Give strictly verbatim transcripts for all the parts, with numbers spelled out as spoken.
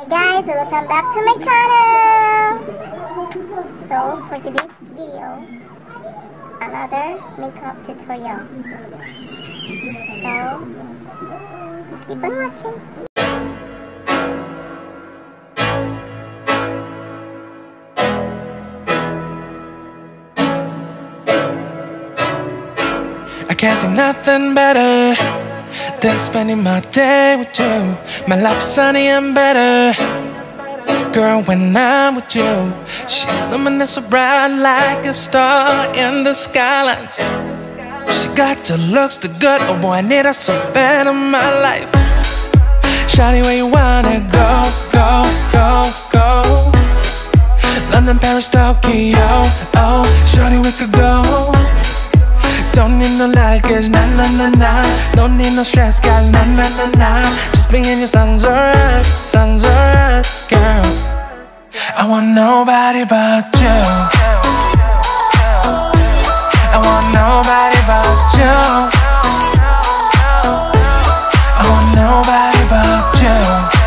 Guys, welcome back to my channel. So for today's video, another makeup tutorial. So just keep on watching. I can't think nothing better than spending my day with you. My life is sunny and better, girl, when I'm with you. She luminous so bright like a star in the skylines. She got the looks, the good, oh boy, I need her so bad in my life. Shawty, where you wanna go, go, go, go? London, Paris, Tokyo, oh, shawty, we could go. Don't need no luggage, nah, nah, nah, nah. Don't need no stress, girl, nah, nah, nah, nah. Just me and you sounds alright, sounds alright, girl. I want nobody but you. I want nobody but you. I want nobody but you.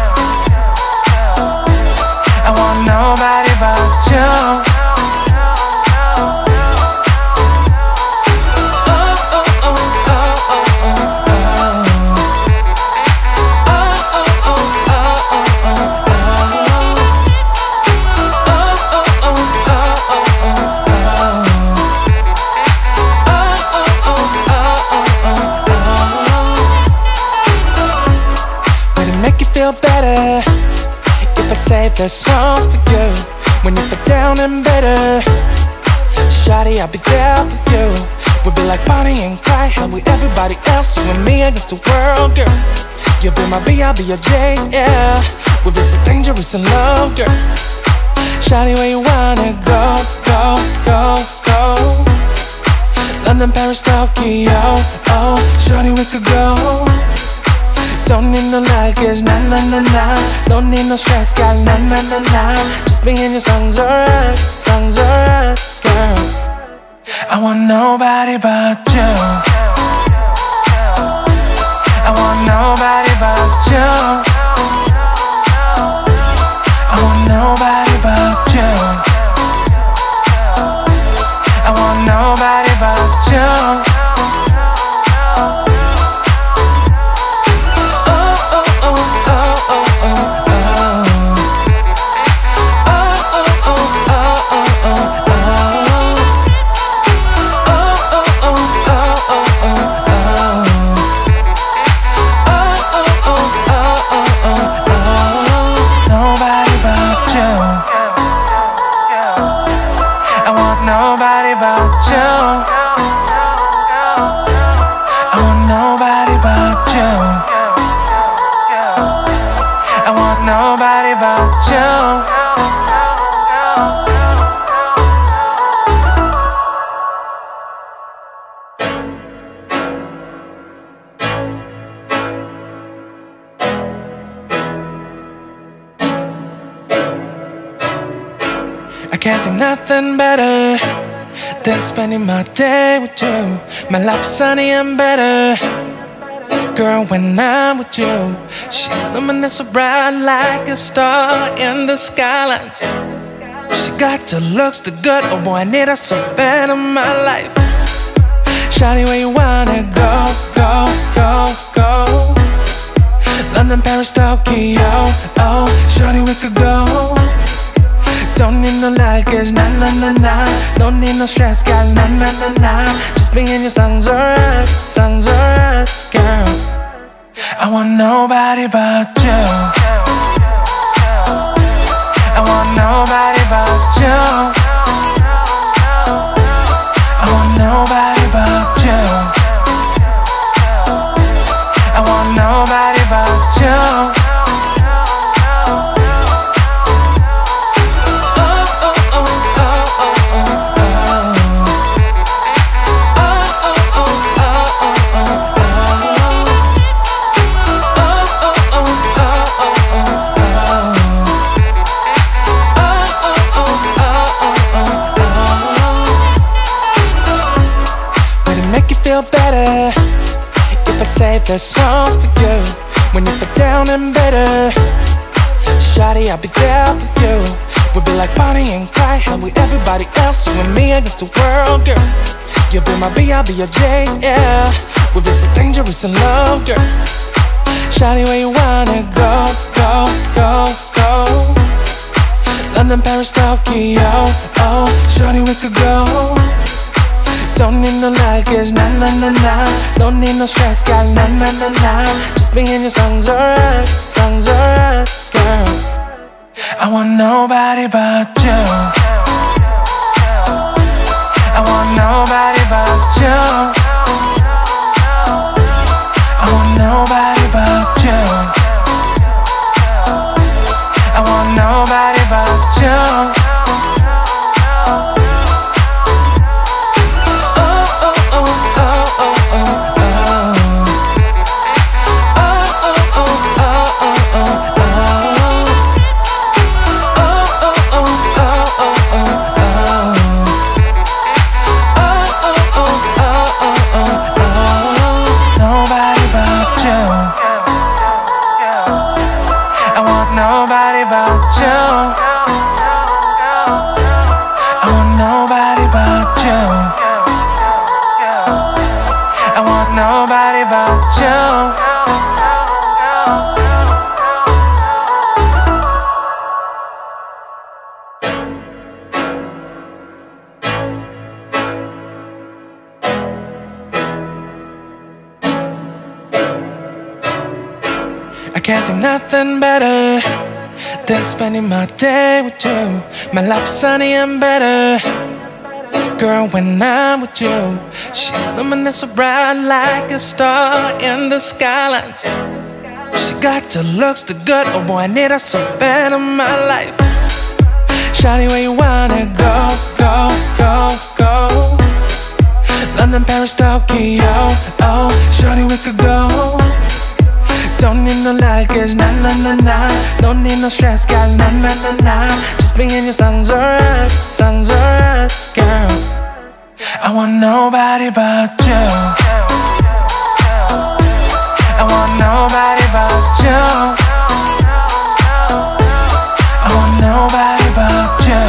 I want nobody but you. Feel better if I say the songs for you. When you feel down and bitter, shawty, I'll be there for you. We'll be like Bonnie and Clyde, how we everybody else, you and me against the world, girl. You'll be my B, I'll be your J, yeah. We'll be so dangerous in love, girl. Shawty, where you wanna go, go, go, go? London, Paris, Tokyo, oh, shawty, we could go. Don't need no luggage, nah, nah, nah, nah. Don't need no stress, girl, nah, nah, nah, nah. Just me and you sounds alright, sounds alright, girl. I want nobody but you. I want nobody but you. I want nobody but you. I want nobody but you. Nobody but you. I want nobody but you. I want nobody but you. I can't think nothing better than spending my day with you. My life is sunny and better, girl, when I'm with you. She luminous so bright like a star in the skylines. She got the looks, the good, oh boy, I need her so bad in my life. Shawty, where you wanna go, go, go, go? London, Paris, Tokyo, oh, shawty, we could go. Don't need no luggage, nah, nah, nah, nah. Don't need no stress, girl, nah, nah, nah, nah. Just me and you sounds alright, sounds alright, girl. I want nobody but you. I want nobody but you. I want nobody but you. I want nobody but you. Feel better if I say the songs for you. When you feel down and bitter, Shawty, I'll be there for you. We'll be like Bonnie and Clyde, how we everybody else, you and me against the world, girl. You'll be my B, I'll be your J, yeah. We'll be so dangerous in love, girl. Shawty, where you wanna go, go, go, go? London, Paris, Tokyo, oh. Shawty, we could go. Don't need no luggage, nah, nah, nah, nah. Don't need no stress, got nah, nah, nah, nah. Just me and your songs alright, songs alright, girl. I want nobody but you. I want nobody but you. I want nobody but you. I want nobody but you. Nobody but you. I want nobody but you. I want nobody but you. I can't think nothing better than spending my day with you. My life is sunny and better, girl, when I'm with you. She illuminates so bright like a star in the skylines. She got the looks, the good, oh boy, I need her so bad in my life. Shawty, where you wanna go, go, go, go? London, Paris, Tokyo, oh. Shawty, we could go. Don't need no luggage, nah, nah, nah, nah. Don't need no stress, got nah, nah, nah, nah. Just me and your songs alright, songs alright, girl. I want nobody but you. I want nobody but you. I want nobody but you.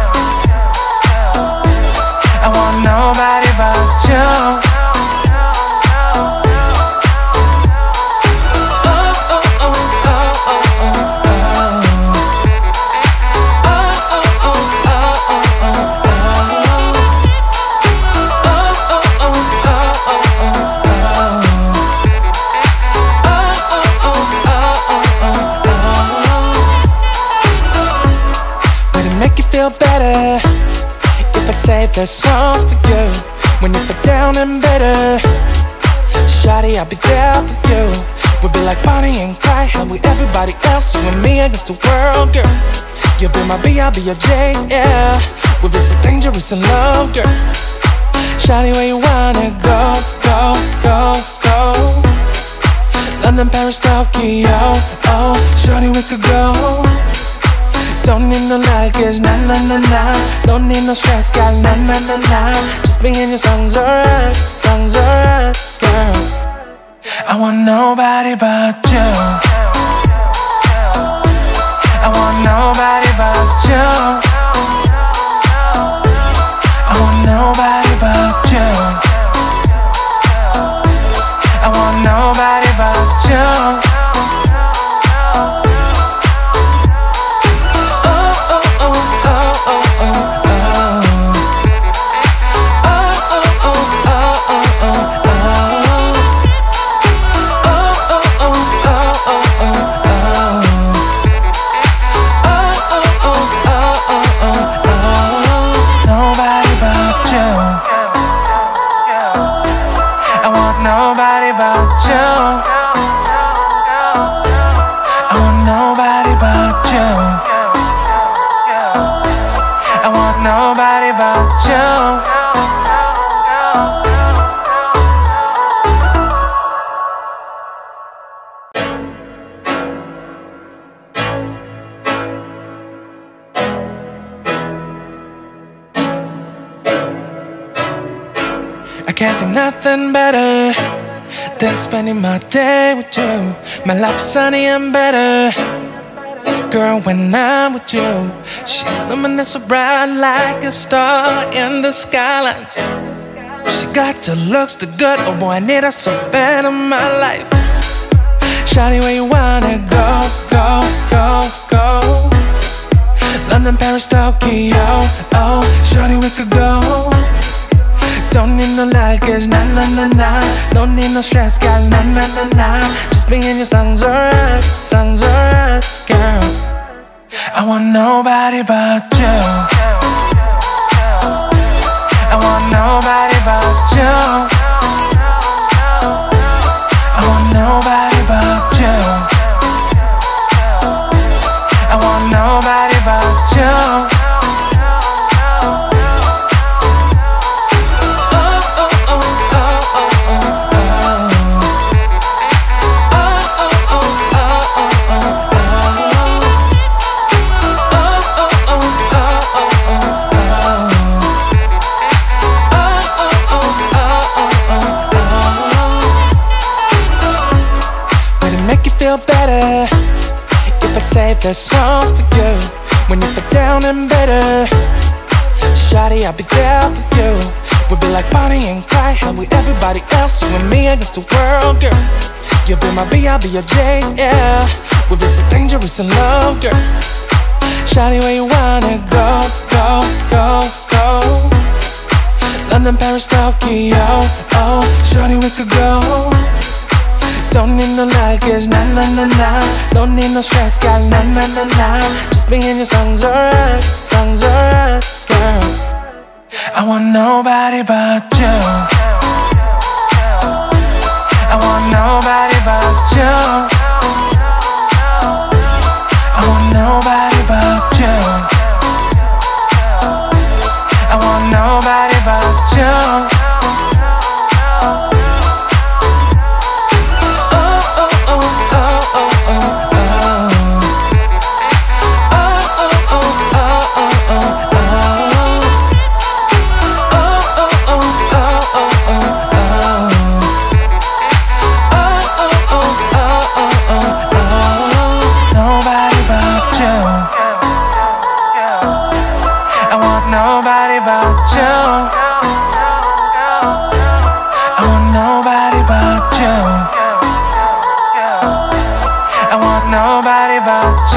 I want nobody but you. Feel better if I save the songs for you when you feel down and bitter. Shawty, I'll be there for you. We'll be like Bonnie and Clyde, how we everybody else, you and me against the world, girl. You'll be my B, I'll be your J, yeah. We'll be so dangerous in love, girl. Shawty, where you wanna go, go, go, go? London, Paris, Tokyo, oh. Shawty, we could go. Don't need no luggage, nah, nah, nah, nah. Don't need no stress, got nah, nah, nah, nah. Just me and your songs alright, songs alright, girl. I want nobody but you. I want nobody but you. I want nobody but you. I want nobody but you. Nobody but you. I want nobody but you. I want nobody but you. I can't think nothing better than spending my day with you. My life is sunny and better, Girl, when I'm with you, she illuminates so bright like a star in the skylines. She got the looks, the good, oh boy, I need her so bad in my life. Shawty, where you wanna go, go, go, go? London, Paris, Tokyo, oh, shawty, we could go. Don't need no luggage, nah, nah, nah, nah. Don't need no stress, girl, nah, nah, nah, nah. Just me and you sounds alright, sounds alright, girl. I want nobody but you. I want nobody but you. I want nobody but you. I want nobody but you. Feel better if I save the songs for you. When you feel down and bitter, shawty, I'll be there for you. We'll be like Bonnie and Clyde, how we everybody else, you and me against the world, girl. You'll be my B, I'll be your J, yeah. We'll be so dangerous in love, girl. Shawty, where you wanna go, go, go, go? London, Paris, Tokyo, oh, shawty, we could go. Don't need no luggage, nah, nah, nah, nah. Don't need no stress, girl, nah, nah, nah, nah. Just me and you sounds alright, sounds alright, girl. I want nobody but you. I want nobody but you. I want nobody but you. I want nobody but you. Nobody but you. I want nobody but you. I want nobody but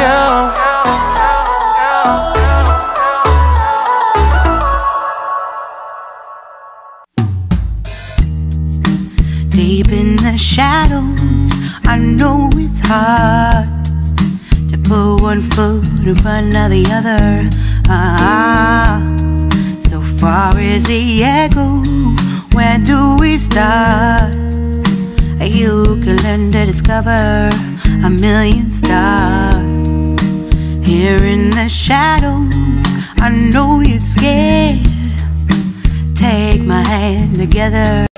you. Deep in the shadows, I know it's hard to put one foot in front of the other. Ah, so far as the echo, where do we start? You can learn to discover a million stars. Here in the shadows, I know you're scared. Take my hand together.